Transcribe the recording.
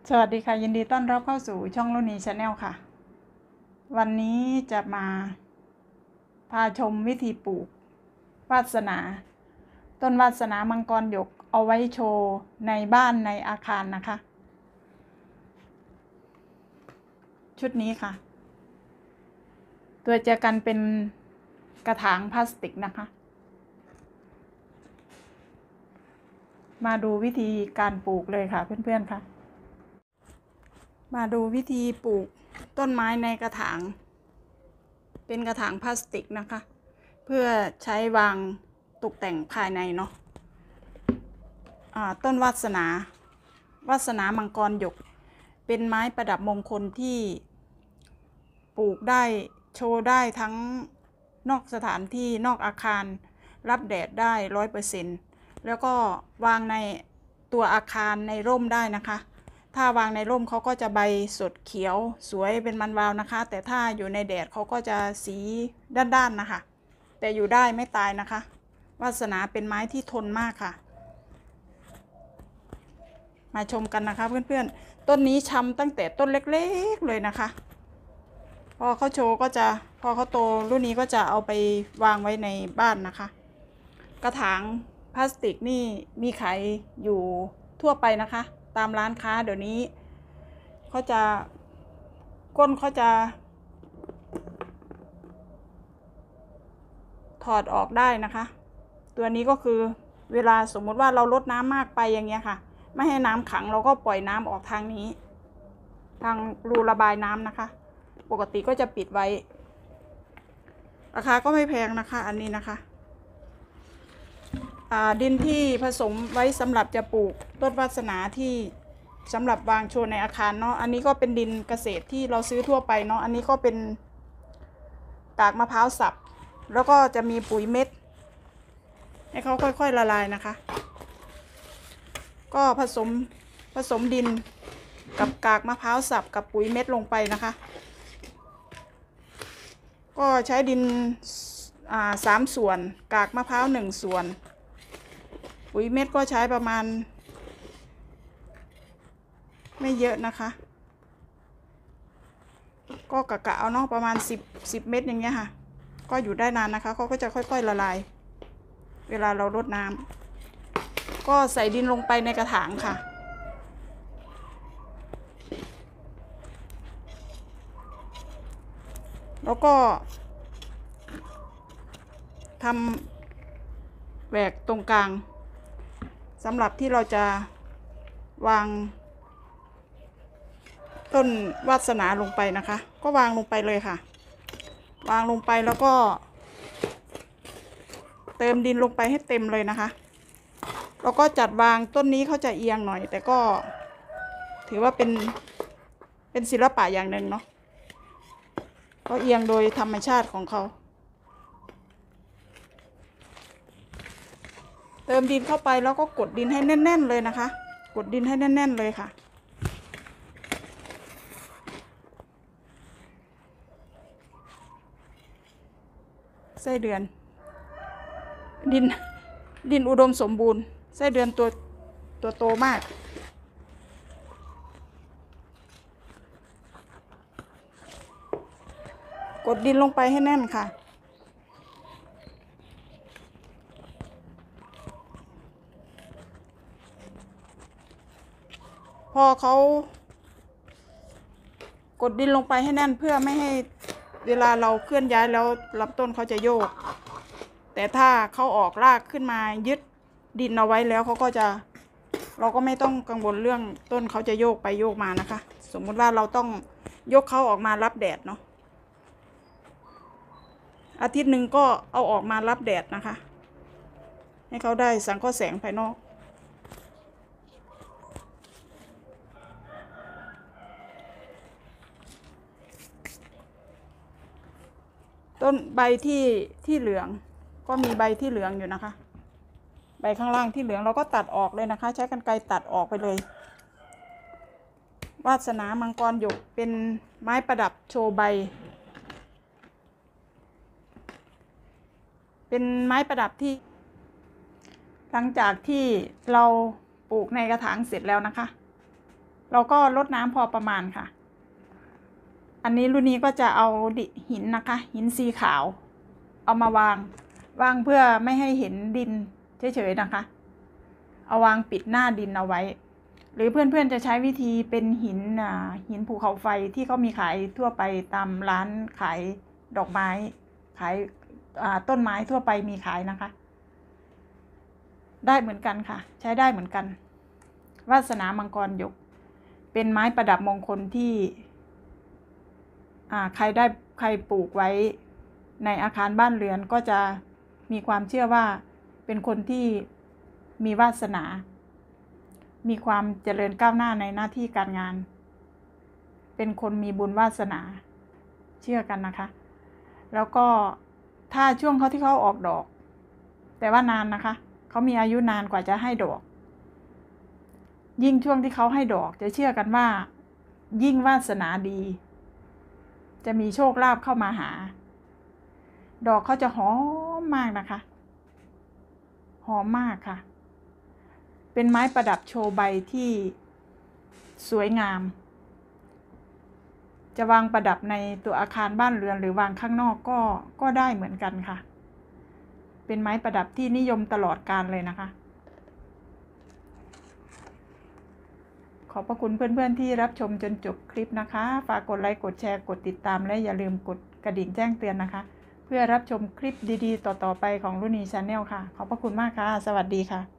สวัสดีค่ะยินดีต้อนรับเข้าสู่ช่องลุนีชาแนลค่ะวันนี้จะมาพาชมวิธีปลูกวาสนาต้นวาสนามังกรหยกเอาไว้โชว์ในบ้านในอาคารนะคะชุดนี้ค่ะตัวจะกันเป็นกระถางพลาสติกนะคะมาดูวิธีการปลูกเลยค่ะเพื่อนๆค่ะมาดูวิธีปลูกต้นไม้ในกระถางเป็นกระถางพลาสติกนะคะเพื่อใช้วางตกแต่งภายในเนาะต้นวาสนามังกรหยกเป็นไม้ประดับมงคลที่ปลูกได้โชว์ได้ทั้งนอกสถานที่นอกอาคารรับแดดได้ 100% แล้วก็วางในตัวอาคารในร่มได้นะคะถ้าวางในร่มเขาก็จะใบสดเขียวสวยเป็นมันวาวนะคะแต่ถ้าอยู่ในแดดเขาก็จะสีด้านๆนะคะแต่อยู่ได้ไม่ตายนะคะวาสนาเป็นไม้ที่ทนมากค่ะมาชมกันนะคะเพื่อนๆต้นนี้ช้ำตั้งแต่ต้นเล็กๆเลยนะคะพอเขาโชว์ก็จะพอเขาโตรุ่นนี้ก็จะเอาไปวางไว้ในบ้านนะคะกระถางพลาสติกนี่มีขายอยู่ทั่วไปนะคะตามร้านค้าเดี๋ยวนี้เขาจะก้นเขาจะถอดออกได้นะคะตัวนี้ก็คือเวลาสมมติว่าเราลดน้ำมากไปอย่างเงี้ยค่ะไม่ให้น้ำขังเราก็ปล่อยน้ำออกทางนี้ทางรูระบายน้ำนะคะปกติก็จะปิดไว้ราคาก็ไม่แพงนะคะอันนี้นะคะดินที่ผสมไว้สำหรับจะปลูกต้นวาสนาที่สำหรับวางโชว์ในอาคารเนาะอันนี้ก็เป็นดินเกษตรที่เราซื้อทั่วไปเนาะอันนี้ก็เป็นกากมะพร้าวสับแล้วก็จะมีปุ๋ยเม็ดให้เขาค่อยๆละลายนะคะก็ผสมดินกับกากมะพร้าวสับกับปุ๋ยเม็ดลงไปนะคะก็ใช้ดิน3 ส่วนกากมะพร้าว1 ส่วนปุ๋ยเม็ดก็ใช้ประมาณไม่เยอะนะคะก็กะเอาเนาะประมาณ10 เม็ดอย่างเงี้ยค่ะก็อยู่ได้นานนะคะเขาก็จะค่อยๆละลายเวลาเรารดน้ำก็ใส่ดินลงไปในกระถางค่ะแล้วก็ทำแหวกตรงกลางสำหรับที่เราจะวางต้นวาสนาลงไปนะคะก็วางลงไปเลยค่ะวางลงไปแล้วก็เติมดินลงไปให้เต็มเลยนะคะแล้วก็จัดวางต้นนี้เขาจะเอียงหน่อยแต่ก็ถือว่าเป็นศิลปะอย่างหนึ่งเนาะเขาเอียงโดยธรรมชาติของเขาเติมดินเข้าไปแล้วก็กดดินให้แน่นๆเลยนะคะกดดินให้แน่นๆเลยค่ะไส้เดือนดินอุดมสมบูรณ์ไส้เดือนตัวโตมากกดดินลงไปให้แน่นค่ะพอเขากดดินลงไปให้แน่นเพื่อไม่ให้เวลาเราเคลื่อนย้ายแล้วลำต้นเขาจะโยกแต่ถ้าเขาออกรากขึ้นมายึดดินเอาไว้แล้วเขาก็จะเราก็ไม่ต้องกังวลเรื่องต้นเขาจะโยกไปโยกมานะคะสมมุติว่าเราต้องยกเขาออกมารับแดดเนาะอาทิตย์หนึ่งก็เอาออกมารับแดดนะคะให้เขาได้สังเคราะห์แสงภายนอกต้นใบที่เหลืองก็มีใบที่เหลืองอยู่นะคะใบข้างล่างที่เหลืองเราก็ตัดออกเลยนะคะใช้กรรไกรตัดออกไปเลยวาสนามังกรหยกเป็นไม้ประดับโชว์ใบเป็นไม้ประดับที่หลังจากที่เราปลูกในกระถางเสร็จแล้วนะคะเราก็ลดน้ำพอประมาณค่ะอันนี้รุ่นนี้ก็จะเอาหินนะคะหินสีขาวเอามาวางเพื่อไม่ให้เห็นดินเฉยๆนะคะเอาวางปิดหน้าดินเอาไว้หรือเพื่อนๆจะใช้วิธีเป็นหินภูเขาไฟที่เขามีขายทั่วไปตามร้านขายดอกไม้ขายต้นไม้ทั่วไปมีขายนะคะได้เหมือนกันค่ะใช้ได้เหมือนกันวาสนามังกรหยกเป็นไม้ประดับมงคลที่ใครปลูกไว้ในอาคารบ้านเรือนก็จะมีความเชื่อว่าเป็นคนที่มีวาสนามีความเจริญก้าวหน้าในหน้าที่การงานเป็นคนมีบุญวาสนาเชื่อกันนะคะแล้วก็ถ้าช่วงที่เขาออกดอกแต่ว่านานนะคะเขามีอายุนานกว่าจะให้ดอกยิ่งช่วงที่เขาให้ดอกจะเชื่อกันว่ายิ่งวาสนาดีจะมีโชคลาภเข้ามาหาดอกเขาจะหอมมากนะคะหอมมากค่ะเป็นไม้ประดับโชว์ใบที่สวยงามจะวางประดับในตัวอาคารบ้านเรือนหรือวางข้างนอกก็ได้เหมือนกันค่ะเป็นไม้ประดับที่นิยมตลอดกาลเลยนะคะขอบพระคุณเพื่อนๆที่รับชมจนจบคลิปนะคะฝากกดไลค์กดแชร์กดติดตามและอย่าลืมกดกระดิ่งแจ้งเตือนนะคะเพื่อรับชมคลิปดีๆต่อๆไปของรุ่นี Channel ค่ะขอบพระคุณมากค่ะสวัสดีค่ะ